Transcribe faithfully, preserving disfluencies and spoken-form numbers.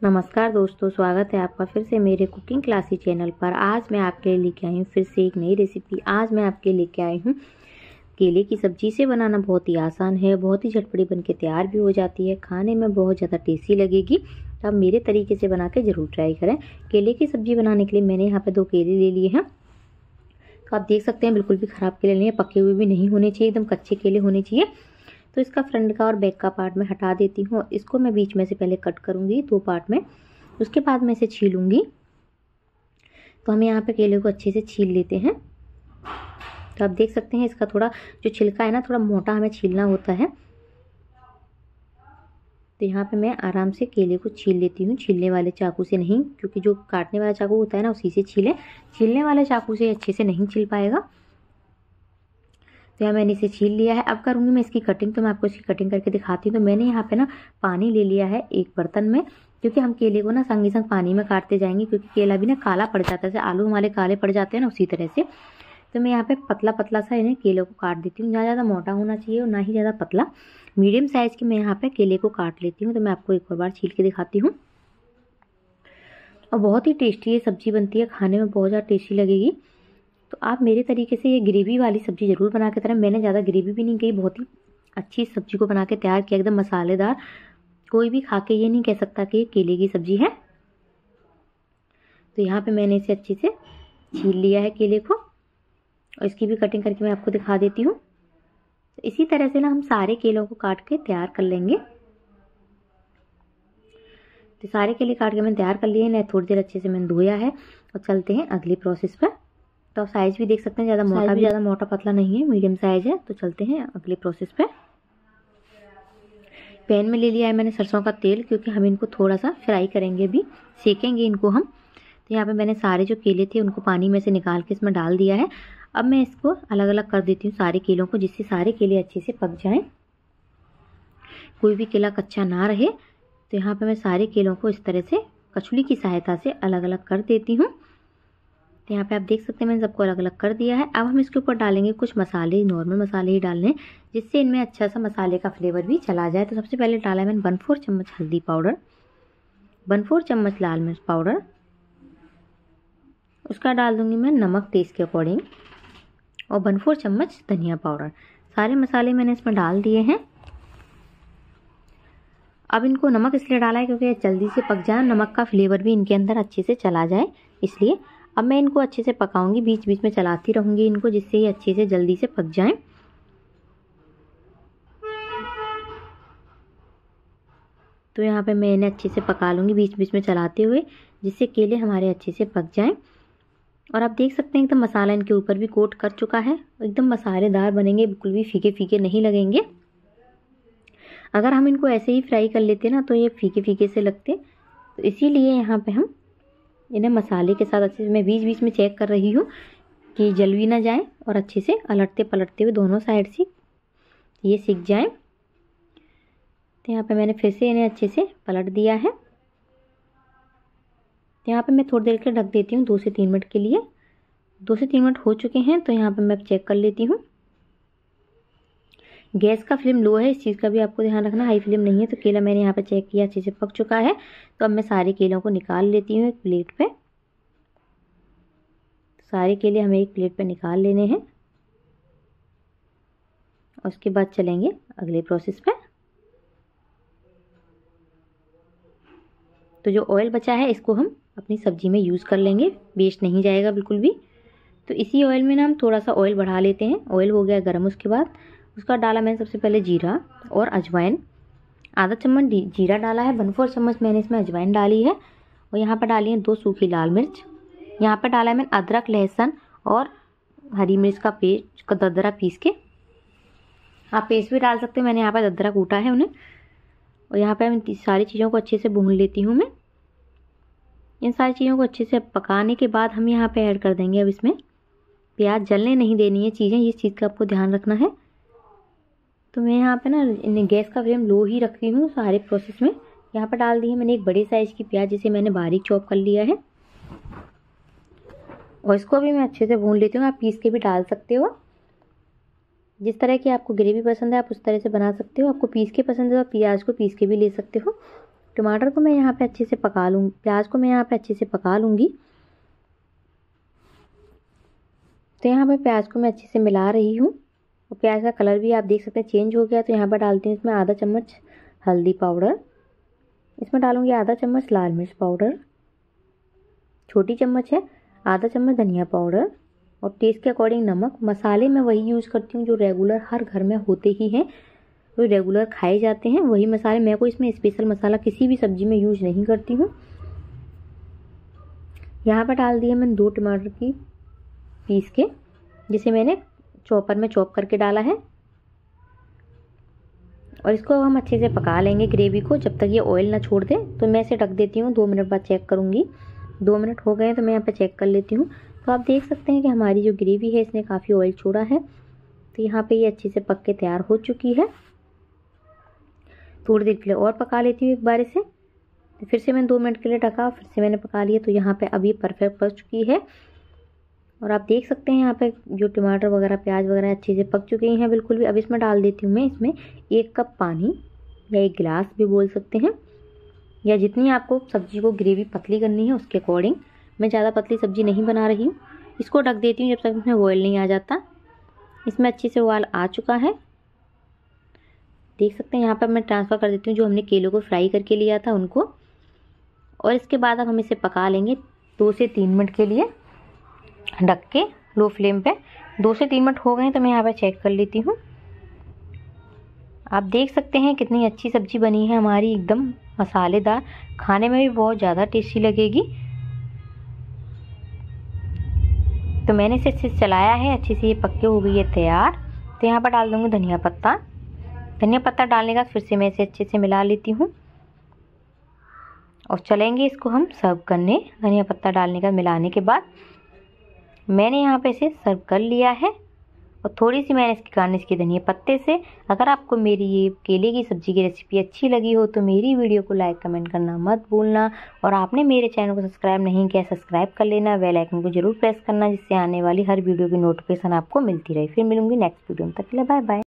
नमस्कार दोस्तों, स्वागत है आपका फिर से मेरे कुकिंग क्लासी चैनल पर। आज मैं आपके लिए लेके आई हूँ फिर से एक नई रेसिपी। आज मैं आपके लिए लेके आई हूँ केले की सब्जी। से बनाना बहुत ही आसान है, बहुत ही झटपटी बनके तैयार भी हो जाती है, खाने में बहुत ज़्यादा टेस्टी लगेगी। तो आप मेरे तरीके से बना के ज़रूर ट्राई करें। केले की सब्जी बनाने के लिए मैंने यहाँ पर दो केले ले लिए हैं। तो आप देख सकते हैं बिल्कुल भी ख़राब केले नहीं है, पके हुए भी नहीं होने चाहिए, एकदम कच्चे केले होने चाहिए। तो इसका फ्रंट का और बैक का पार्ट मैं हटा देती हूँ। इसको मैं बीच में से पहले कट करूँगी दो पार्ट में, उसके बाद मैं इसे छीलूँगी। तो हम यहाँ पे केले को अच्छे से छील लेते हैं। तो आप देख सकते हैं इसका थोड़ा जो छिलका है ना, थोड़ा मोटा हमें छीलना होता है। तो यहाँ पे मैं आराम से केले को छील लेती हूँ, छीलने वाले चाकू से नहीं, क्योंकि जो काटने वाला चाकू होता है ना उसी से छीलें। छीलने वाले चाकू से अच्छे से नहीं छिल पाएगा। तो यहाँ मैंने इसे छील लिया है। अब करूँगी मैं इसकी कटिंग। तो मैं आपको इसकी कटिंग करके दिखाती हूँ। तो मैंने यहाँ पे ना पानी ले लिया है एक बर्तन में, क्योंकि हम केले को ना संगे संग पानी में काटते जाएंगे, क्योंकि केला भी ना काला पड़ जाता है, जैसे आलू हमारे काले पड़ जाते हैं ना, उसी तरह से। तो मैं यहाँ पे पतला पतला सा इन्हें केले को काट देती हूँ। ना ज़्यादा मोटा होना चाहिए और ना ही ज़्यादा पतला, मीडियम साइज़ की मैं यहाँ पे केले को काट लेती हूँ। तो मैं आपको एक और बार छील के दिखाती हूँ। और बहुत ही टेस्टी ये सब्जी बनती है, खाने में बहुत ज़्यादा टेस्टी लगेगी। तो आप मेरे तरीके से ये ग्रेवी वाली सब्ज़ी ज़रूर बना के तरह। मैंने ज़्यादा ग्रेवी भी नहीं की, बहुत ही अच्छी सब्ज़ी को बना के तैयार किया, एकदम मसालेदार। कोई भी खा के ये नहीं कह सकता कि ये केले की सब्ज़ी है। तो यहाँ पे मैंने इसे अच्छे से छील लिया है केले को, और इसकी भी कटिंग करके मैं आपको दिखा देती हूँ। तो इसी तरह से ना हम सारे केलों को काट के तैयार कर लेंगे। तो सारे केले काट के मैंने तैयार कर लिए हैं। थोड़ी देर अच्छे से मैंने धोया है। और चलते हैं अगले प्रोसेस पर। तो आप साइज़ भी देख सकते हैं, ज़्यादा मोटा भी ज़्यादा मोटा पतला नहीं है, मीडियम साइज़ है। तो चलते हैं अगले प्रोसेस पे। पैन में ले लिया है मैंने सरसों का तेल, क्योंकि हम इनको थोड़ा सा फ्राई करेंगे, भी सेकेंगे इनको हम। तो यहाँ पे मैंने सारे जो केले थे उनको पानी में से निकाल के इसमें डाल दिया है। अब मैं इसको अलग अलग कर देती हूँ सारे केलों को, जिससे सारे केले अच्छे से पक जाएँ, कोई भी केला कच्चा ना रहे। तो यहाँ पर मैं सारे केलों को इस तरह से कछुली की सहायता से अलग अलग कर देती हूँ। तो यहाँ पे आप देख सकते हैं मैंने सबको अलग अलग कर दिया है। अब हम इसके ऊपर डालेंगे कुछ मसाले, नॉर्मल मसाले ही डालने हैं, जिससे इनमें अच्छा सा मसाले का फ्लेवर भी चला जाए। तो सबसे पहले डाला है मैंने वन फोर चम्मच हल्दी पाउडर, वन फोर चम्मच लाल मिर्च पाउडर, उसका डाल दूंगी मैं नमक टेस्ट के अकॉर्डिंग, और वन फोर चम्मच धनिया पाउडर। सारे मसाले मैंने इसमें डाल दिए हैं। अब इनको नमक इसलिए डाला है क्योंकि जल्दी से पक जाए, नमक का फ्लेवर भी इनके अंदर अच्छे से चला जाए, इसलिए। अब मैं इनको अच्छे से पकाऊंगी, बीच बीच में चलाती रहूंगी इनको, जिससे ये अच्छे से जल्दी से पक जाएं। तो यहाँ पे मैं इन्हें अच्छे से पका लूँगी बीच बीच में चलाते हुए, जिससे केले हमारे अच्छे से पक जाएं। और आप देख सकते हैं एकदम मसाला इनके ऊपर भी कोट कर चुका है, एकदम मसालेदार बनेंगे, बिल्कुल भी फीके फीके नहीं लगेंगे। अगर हम इनको ऐसे ही फ्राई कर लेते ना तो ये फीके फीके से लगते। तो इसीलिए यहाँ पे हम इन्हें मसाले के साथ अच्छे से, मैं बीच बीच में चेक कर रही हूँ कि जल भी ना जाए, और अच्छे से अलटते पलटते हुए दोनों साइड से ये सीख जाए। तो यहाँ पे मैंने फिर से इन्हें अच्छे से पलट दिया है। तो यहाँ पे मैं थोड़ी देर के ढक देती हूँ, दो से तीन मिनट के लिए। दो से तीन मिनट हो चुके हैं। तो यहाँ पे मैं चेक कर लेती हूँ। गैस का फ्लेम लो है, इस चीज़ का भी आपको ध्यान रखना, हाई फ्लेम नहीं है। तो केला मैंने यहाँ पे चेक किया, अच्छे से पक चुका है। तो अब मैं सारे केलों को निकाल लेती हूँ एक प्लेट पे। सारे केले हमें एक प्लेट पे निकाल लेने हैं, और उसके बाद चलेंगे अगले प्रोसेस पे। तो जो ऑयल बचा है इसको हम अपनी सब्जी में यूज़ कर लेंगे, वेस्ट नहीं जाएगा बिल्कुल भी। तो इसी ऑयल में ना हम थोड़ा सा ऑयल बढ़ा लेते हैं। ऑयल हो गया गर्म, उसके बाद उसका डाला मैंने सबसे पहले जीरा और अजवाइन। आधा चम्मच जीरा डाला है, वन फोर चम्मच मैंने इसमें अजवाइन डाली है, और यहाँ पर डाली है दो सूखी लाल मिर्च। यहाँ पर डाला है मैंने अदरक, लहसुन और हरी मिर्च का पेस्ट का दरदरा पीस के। आप पेस्ट भी डाल सकते हो, मैंने यहाँ पर दरदरा कूटा है उन्हें। और यहाँ पर मैं सारी चीज़ों को अच्छे से भून लेती हूँ मैं। इन सारी चीज़ों को अच्छे से पकाने के बाद हम यहाँ पे ऐड कर देंगे अब इसमें प्याज। जलने नहीं देनी है चीज़ें, इस चीज़ का आपको ध्यान रखना है। तो मैं यहाँ पे ना गैस का फ्लेम लो ही रखती हूँ सारे प्रोसेस में। यहाँ पर डाल दी है मैंने एक बड़ी साइज़ की प्याज, जिसे मैंने बारीक चॉप कर लिया है, और इसको भी मैं अच्छे से भून लेती हूँ। आप पीस के भी डाल सकते हो, जिस तरह की आपको ग्रेवी पसंद है आप उस तरह से बना सकते हो। आपको पीस के पसंद है तो प्याज को पीस के भी ले सकते हो। टमाटर को मैं यहाँ पे अच्छे से पका लूँगी, प्याज को मैं यहाँ पे अच्छे से पका लूँगी। तो यहाँ पे प्याज को मैं अच्छे से मिला रही हूँ और प्याज का कलर भी आप देख सकते हैं चेंज हो गया। तो यहाँ पर डालती हूँ इसमें आधा चम्मच हल्दी पाउडर, इसमें डालूँगी आधा चम्मच लाल मिर्च पाउडर, छोटी चम्मच है, आधा चम्मच धनिया पाउडर और टेस्ट के अकॉर्डिंग नमक। मसाले मैं वही यूज़ करती हूँ जो रेगुलर हर घर में होते ही हैं, जो रेगुलर खाए जाते हैं वही मसाले। मैं कोई इसमें स्पेशल मसाला किसी भी सब्जी में यूज़ नहीं करती हूँ। यहाँ पर डाल दिए मैंने दो टमाटर की पीस के, जिसे मैंने चॉपर में चॉप करके डाला है। और इसको हम अच्छे से पका लेंगे ग्रेवी को जब तक ये ऑयल ना छोड़ दे। तो मैं इसे ढक देती हूँ, दो मिनट बाद चेक करूँगी। दो मिनट हो गए तो मैं यहाँ पे चेक कर लेती हूँ। तो आप देख सकते हैं कि हमारी जो ग्रेवी है इसने काफ़ी ऑयल छोड़ा है। तो यहाँ पे ये अच्छे से पक के तैयार हो चुकी है। थोड़ी देर के लिए और पका लेती हूँ एक बार इसे। तो फिर से मैंने दो मिनट के लिए ढका, फिर से मैंने पका लिया। तो यहाँ पे अभी परफेक्ट पक चुकी है। और आप देख सकते हैं यहाँ पे जो टमाटर वगैरह प्याज वगैरह अच्छे से पक चुके हैं बिल्कुल भी। अब इसमें डाल देती हूँ मैं इसमें एक कप पानी या एक गिलास भी बोल सकते हैं, या जितनी आपको सब्जी को ग्रेवी पतली करनी है उसके अकॉर्डिंग। मैं ज़्यादा पतली सब्जी नहीं बना रही हूँ। इसको ढक देती हूँ जब तक इसमें ऑयल नहीं आ जाता। इसमें अच्छे से उबाल आ चुका है, देख सकते हैं। यहाँ पर मैं ट्रांसफ़र कर देती हूँ जो हमने केलों को फ्राई करके लिया था उनको। और इसके बाद अब हम इसे पका लेंगे दो से तीन मिनट के लिए ढक के लो फ्लेम पे। दो से तीन मिनट हो गए हैं तो मैं यहाँ पर चेक कर लेती हूँ। आप देख सकते हैं कितनी अच्छी सब्जी बनी है हमारी, एकदम मसालेदार, खाने में भी बहुत ज़्यादा टेस्टी लगेगी। तो मैंने इसे अच्छे से चलाया है, अच्छे से ये पक्के हो गई है तैयार। तो यहाँ पर डाल दूँगी धनिया पत्ता। धनिया पत्ता डालने के बाद फिर से मैं इसे अच्छे से मिला लेती हूँ और चलेंगे इसको हम सर्व करने। धनिया पत्ता डालने का मिलाने के बाद मैंने यहाँ पे इसे सर्व कर लिया है और थोड़ी सी मैंने इसकी गार्निश की धनिया पत्ते से। अगर आपको मेरी ये केले की सब्ज़ी की रेसिपी अच्छी लगी हो तो मेरी वीडियो को लाइक कमेंट करना मत भूलना। और आपने मेरे चैनल को सब्सक्राइब नहीं किया, सब्सक्राइब कर लेना, बेल आइकन को जरूर प्रेस करना, जिससे आने वाली हर वीडियो की नोटिफिकेशन आपको मिलती रहे। फिर मिलूंगी नेक्स्ट वीडियो में, तक के लिए बाय बाय।